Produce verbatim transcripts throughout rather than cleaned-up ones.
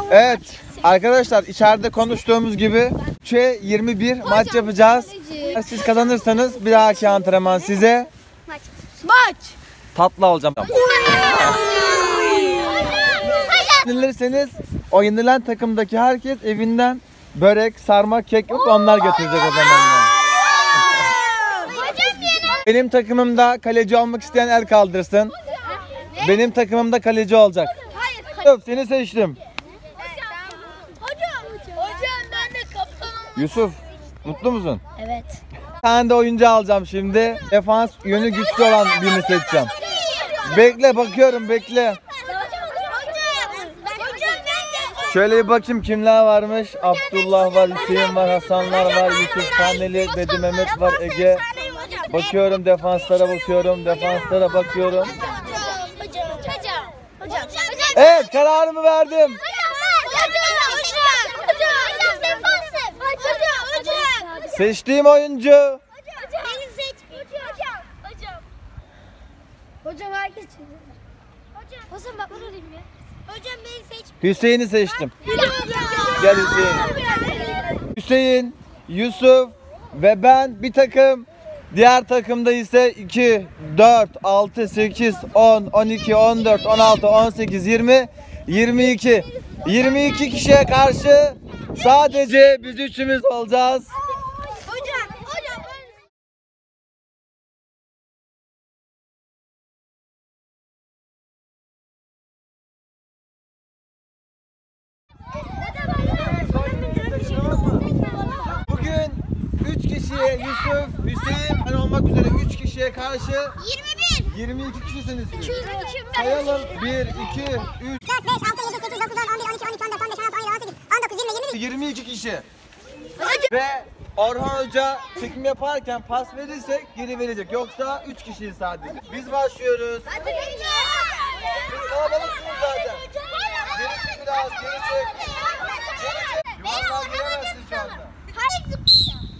Evet arkadaşlar, içeride konuştuğumuz gibi üçe yirmi bir maç yapacağız. Siz kazanırsanız bir dahaki antrenman size Maç. Maç. tatlı alacağım. Yenilirseniz o yenilen takımdaki herkes evinden börek, sarma, kek yok, onlar götürecek o zaman. Benim takımımda kaleci olmak isteyen el kaldırsın. Benim takımımda kaleci olacak. Yusuf, seni seçtim. Hocam ben de kaptanım. Yusuf, mutlu musun? Evet. Bir tane de oyuncu alacağım şimdi. Defans yönü güçlü olan birini seçeceğim. Bekle, bakıyorum, bekle. Şöyle bir bakayım kimler varmış. Abdullah var, Hüseyin var, Hasanlar var, Yusuf Kaneli, Bedi Mehmet var, Ege. Bakıyorum, defanslara bakıyorum, defanslara bakıyorum. Evet, kararımı verdim. Seçtiğim oyuncu. Hocam. Hocam herkes çizdi. Hocam. Hasan bak bunu alayım ya. Hocam beni seç. Hüseyin'i seçtim. Gel Hüseyin. Hüseyin, Yusuf ve ben bir takım. Diğer takımda ise iki, dört, altı, sekiz, on, on iki, on dört, on altı, on sekiz, yirmi, yirmi iki. yirmi iki kişiye karşı sadece biz üçümüz olacağız. Hocam. Hocam. Bugün üç kişiye, Yusuf, Hüseyin, ben olmak üzere üç kişiye karşı yirmi bir. yirmi iki kişisiniz siz. iki yüz iki. Sayalım. bir, iki, üç, dört, beş, altı, yedi, sekiz, dokuz, on, on bir, on iki, on üç, on dört, on beş, on altı, on yedi, on sekiz, on dokuz, yirmi, yirmi bir. yirmi iki kişi. Ve Orhan Hoca çekim yaparken pas verirsek geri verecek. Yoksa üç kişiyiz sadece. Biz başlıyoruz. Hadi. Siz kalabalıksınız zaten. Geri çek biraz, geri çek. Geri çek. Yuvarlığa giremezsin şu anda. Hayır zıplayacağım.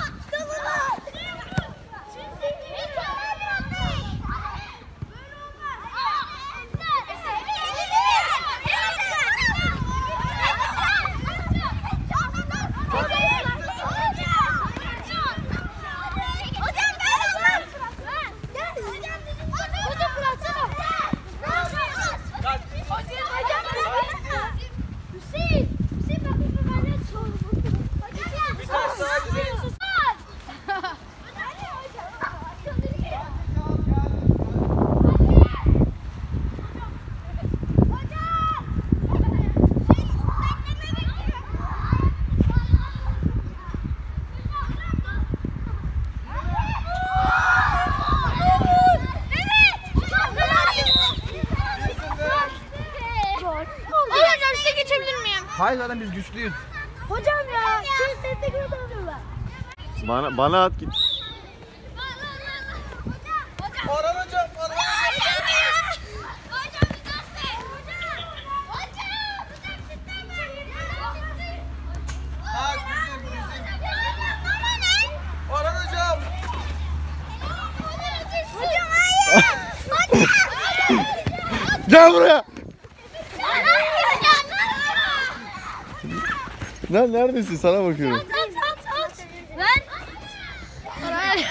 Hayır, zaten biz güçlüyüz. Hocam ya, şey sesle gibi davranıyorlar. Bana bana at git. Orhan Hocam, Orhan Orhan Hocam. Hocam hayır. Gel buraya. Lan neredesin? Sana bakıyorum. At at at. Ben. Hayır.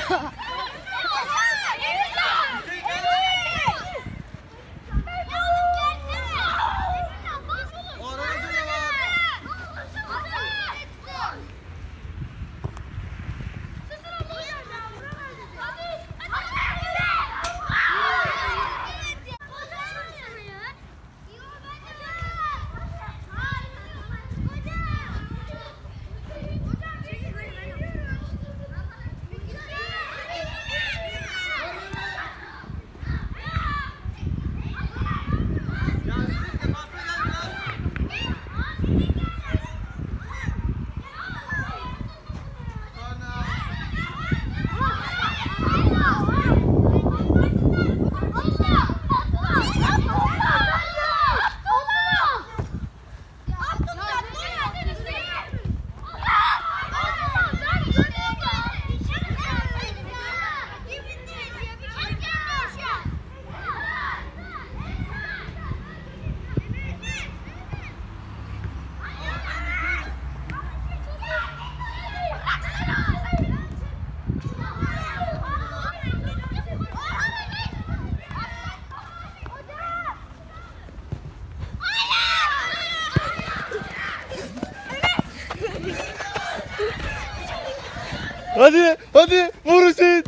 Hadi hadi vur Hüseyin.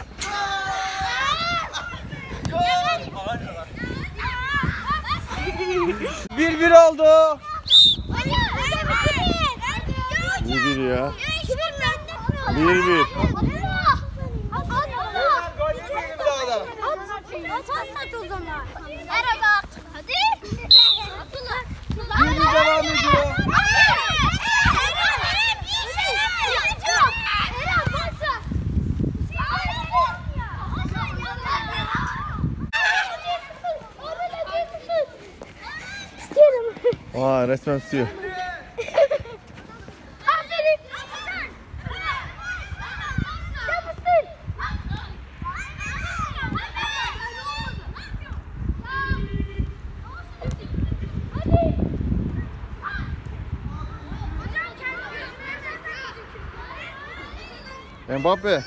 Bir bir oldu. Bir bir ya. Bir bir. Merhaba. Hadi. Bir bir devam ediyor. Aa resmen tutuyor. Mbappe.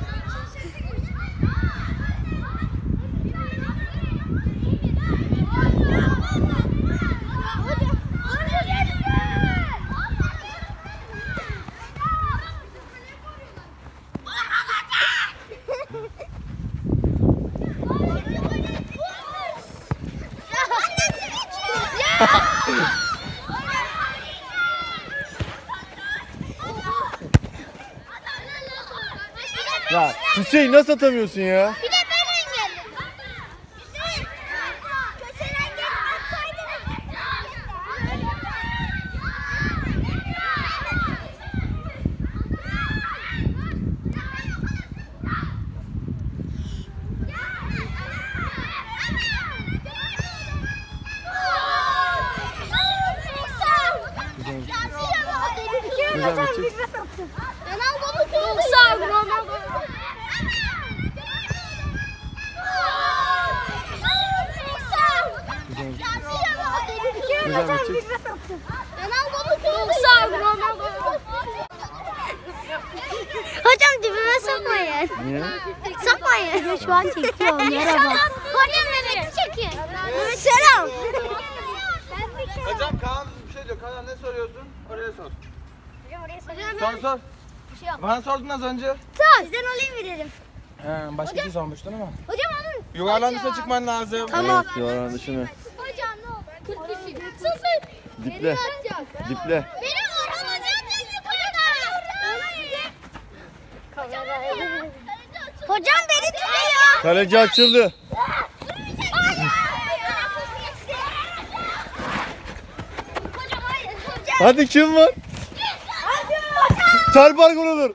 Ya Hüseyin nasıl atamıyorsun ya? Bir de ben engelledim. Hüseyin. Köşeden gelip atsaydın. Güzel bir çek. Yoksa Ronaldo. Güzel bir çek. Yoksa Ronaldo. Hocam dibime sokmayın. Niye? Sokmayın. Şu an çekiyorum. Merhaba. Hocam Mehmet'i çekin. Selam. Hocam Kaan bir şey diyor. Kaan ne soruyorsun? Oraya sor. Hocam Sor sor. Bana sordun az önce. Sor. Sizden olayım mı dedim. He, başka bir şey sormuştun ama. Hocam onun. Yuvarlan dışına çıkman lazım. Tamam. Evet yuvarlan dışını. Hocam ne oldu? kırk kişi. Sıfır. Diple. Diple. Benim Orhan hocam da yukarıda. Hocam beni tutuyor. Kaleci açıldı. Hadi kim var? Çarpar gol olur.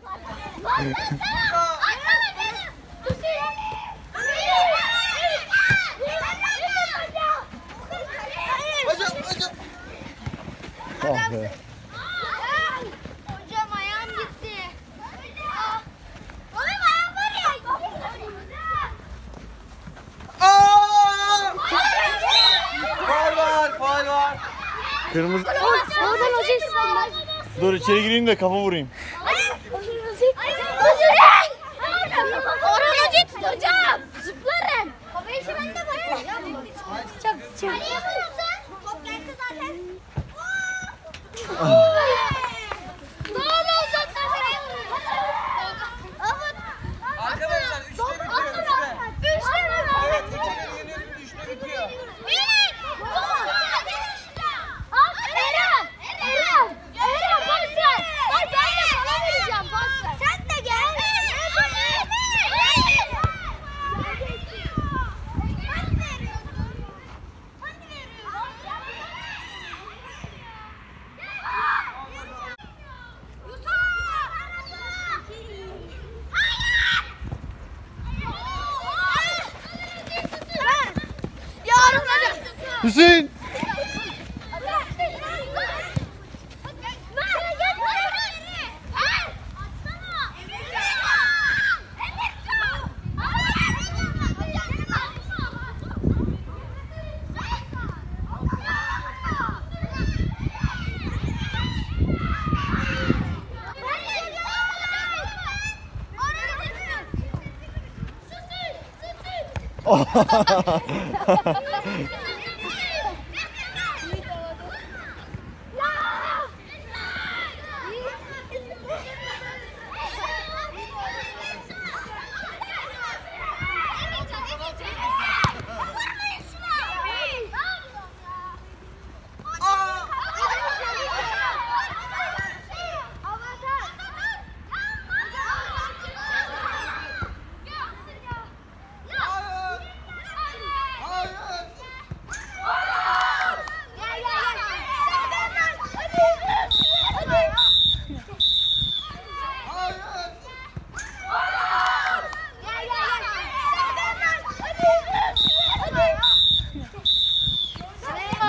Hocam hocam. Ah be. Hocam ayağım gitti. Oğlum ayağım var ya. Aa! Faul var, faul var. Kırmızı. Oradan hocam. Dur içeri gireyim de kafa vurayım. Orhan hocam. Hocam. Zıplarım. Baba işi bende var. Çok çok. Top geldi zaten. Doğru uzaktan nereye vuruyor? Arkadaşlar üçte bitiyor, üçte. Üçte mi? Evet, üçte yeniyoruz, üçte bitiyor. Minik! Eren! Eren! Eren pas ver! Bak ben de sana vereceğim pas ver. Sen de gel. Yarın hadi. Hüseyin.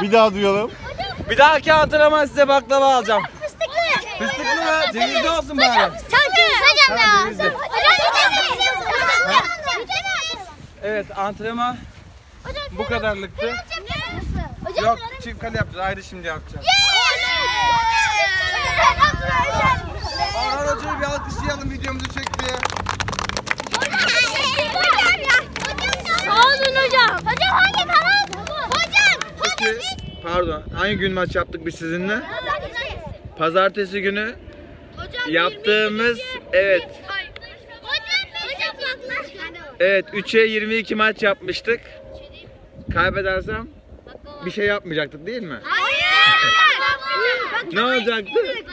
Bir daha duyalım. Bir dahaki antrenman size baklava alacağım. Fıstıklı. Fıstıklı mı? Cevizli olsun bari. Hocam ya. Cevizli. Evet, antrenman bu kadarlıktı. Yok, çift kale yapacağız. Ayrı şimdi yapacağız. Orhan Hoca'yı bir alkışlayalım, videomuzu çekti. Sağ olun hocam. Hocam hangi taraf? Hocam. Peki, pardon. Hangi gün maç yaptık biz sizinle? Pazartesi günü yaptığımız, evet. Evet, üçe yirmi iki maç yapmıştık. Kaybedersem bir şey yapmayacaktık değil mi? Ne olacaktı?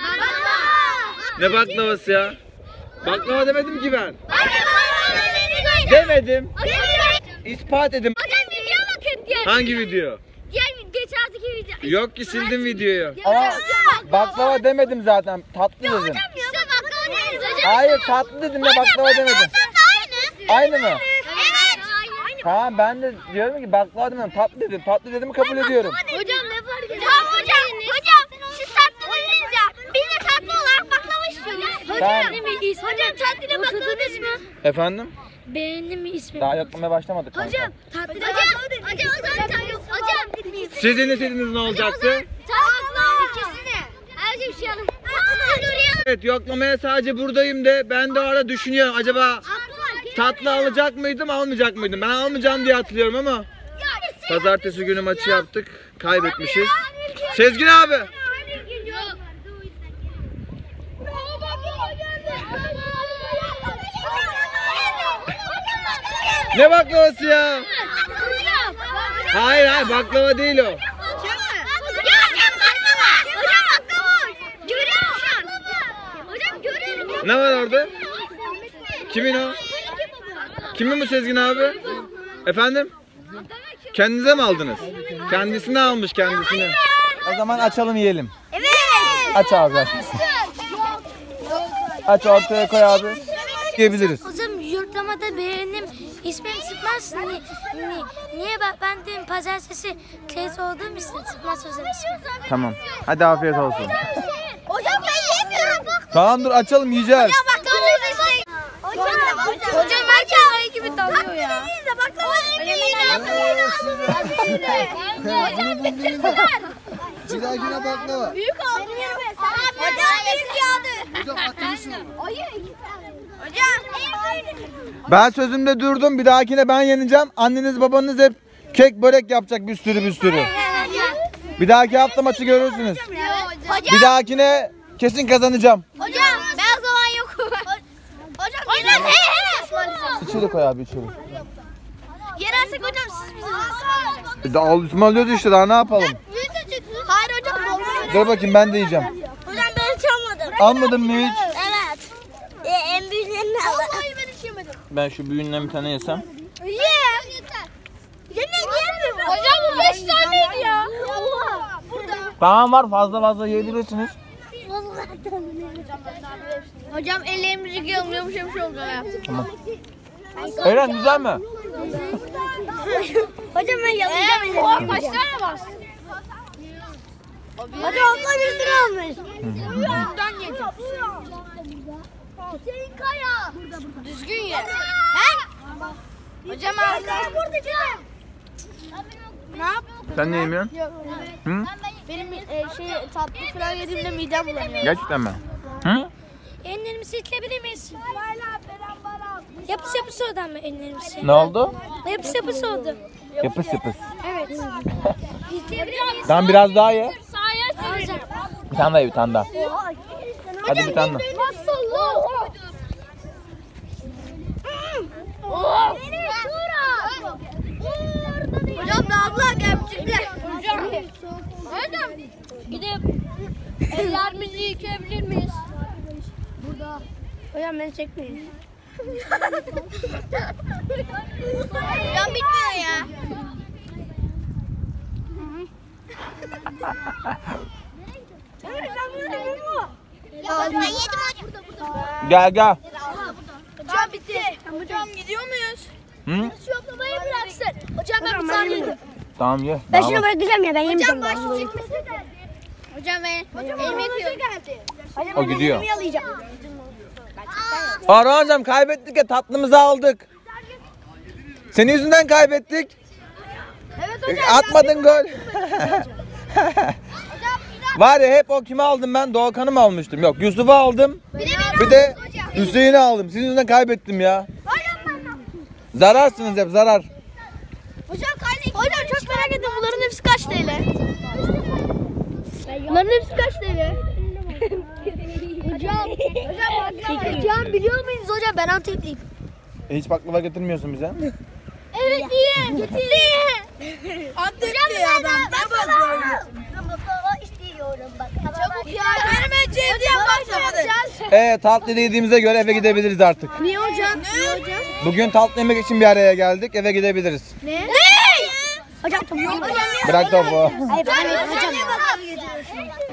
Ne baklavası ya? Baklava demedim ki ben. Demedim. İspat edin. Hocam video bakın diğer. Hangi video? Diğer geçenki video. Yok ki sildim videoyu. Ama baklava demedim zaten. Tatlı dedim. İşte baklava değiliz hocam. Hayır, tatlı dedim ya, baklava demedim. Aynı. Aynı mı? Evet. Tamam, ben de diyorum ki baklava demedim, tatlı dedim. Tatlı dediğimi kabul ediyorum. Hocam ne fark ediyor? Hocam hocam hocam siz tatlı dediniz ya. Biz de tatlı olarak baklava istiyoruz. Tamam. Hocam tatlıyla bakladınız mı? Efendim? Beğendin mi ismi? Daha yapmaya başlamadık kanka. Hocam tatlı. Hocam hocam hocam hocam. Sizin istediğiniz ne olacaktı? Tatlı ikisini. Her şey bir şey alın. Evet, yoklamaya sadece buradayım de ben de o arada düşünüyorum, acaba tatlı alacak mıydım, almayacak mıydım? Ben almayacağım diye hatırlıyorum ama pazartesi günü maçı yaptık, kaybetmişiz. Sezgin abi. Ne baklavası ya? Hayır hayır, baklava değil o. Ne var orada? Kimin o? Kimin bu Sezgin abi? Efendim? Kendinize mi aldınız? Kendisine almış, kendisine. O zaman açalım, yiyelim. Evet. Aç abi. Aç, aç ortaya koy abi. Yiyebiliriz. Hocam yurtlamada beğendim. İsmim Sıkmaz. Ni, ni, niye ben, ben de pazartesi teyze olduğum için Sıkmaz hocam ismi. Tamam. Hadi afiyet olsun. Hocam ben yemiyorum. Tamam, dur açalım, yiyeceğiz. Hocam hocam hocam herkes gibi dalıyor ya. De baklava hocam bitirdiler. Bir dahakine baklava. Büyük aldım yerime. Hocam büyük yağdı. Hocam atmışsın. Hayır iki tane. Hocam. Ben sözümde durdum. Bir dahakine ben yeneceğim. Anneniz babanız hep kek börek yapacak, bir sürü bir sürü. Bir dahaki hafta maçı görürsünüz. Hocam. Bir dahakine kesin kazanacağım. Hocam ben o zaman yokum. Hocam hocam hey hey. İçeri koy abi, içeri. Yenersek hocam siz bize ısmarlayacaksınız. E, Daha ısmarlıyoruz işte, daha ne yapalım? Hayır hocam. Dur bakayım, ben de yiyeceğim. Hocam ben hiç almadım. Almadın mı hiç? Evet. Ee, en büyüklerini aldım. Vallahi ben hiç yemedim. Ben şu büyüğünden bir tane yesem. Ye. Yemek yemiyorum. Hocam bu beş taneydi ya. Oha. Burada. Tamam, var, fazla fazla yiyebilirsiniz. Hocam ellerimizi yıkayalım, bir şey olacak ya. Tamam. Eren, güzel mi? Hocam ben yalayacağım ellerimi. Kaç tane var? Hocam abla bir lira almış. Buradan yiyeceğim. Hüseyin Kaya. Düzgün ye. He? Hocam arka. Ne yap? Sen ne yemiyorsun? Hı? Benim e, şey tatlı falan yediğimde midem bulanıyor. Gerçekten mi? Hı? Ellerimizi yıkayabilir miyiz? Yapıs yapıs oldu ama ellerimizi. Ne oldu? Yapıs yapıs oldu. Yapıs yapıs. Evet. Yıkayabilir miyiz? Tamam, biraz daha ye. Sahaya süreceğim. Bir tane daha ye, bir tane daha. Hadi bir tane daha. Nasıl? Hocam da abla gelmişler. Hocam. Hocam. Gidip ellerimizi yıkayabilir miyiz? Burada. Hocam beni çekmeyin. Hocam bitmiyor ya. Ben yedim hocam. Gel gel. Hocam bitti. Hocam gidiyor muyuz? Hı? Şu yoklamayı bıraksın. Hocam ben bir tane yedim. Tamam ye. Ben Tamam. şunu bırakacağım ya ben yemeyeceğim. Hocam daha. başlayacak. Hocam ben elime geldi. O gidiyor. Yalayacağım. Farhan hocam kaybettik ya, tatlımızı aldık. Senin yüzünden kaybettik. Evet Atmadın gol. Var ya, hep o kimi aldım ben? Doğukan'ı mı almıştım? Yok, Yusuf'u aldım. Bir de Hüseyin'i aldım. Sizin yüzünden kaybettim ya. Zararsınız hep, zarar. Hocam kaydı. Hocam çok merak ettim, bunların hepsi kaç T L? Bunların hepsi kaç T L? Hocam, hocam, hocam biliyor muyuz hocam, ben Antepliyim. E, hiç baklava getirmiyorsun bize. Evet niye? Getireyim. Antepli adam. Ne bakıyorsun? Baklava istiyorum bak. Çabuk ya. Benim önce evden baklava. Evet, tatlı yediğimize göre eve gidebiliriz artık. Niye hocam? Niye hocam? Bugün tatlı yemek için bir araya geldik. Eve gidebiliriz. Ne? Ne? Hocam topu. Bırak topu. Hayır ben hocam.